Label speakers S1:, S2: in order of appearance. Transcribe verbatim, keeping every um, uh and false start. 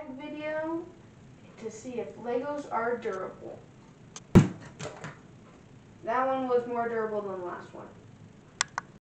S1: gag video to see if Legos are durable. That one was more durable than the last one.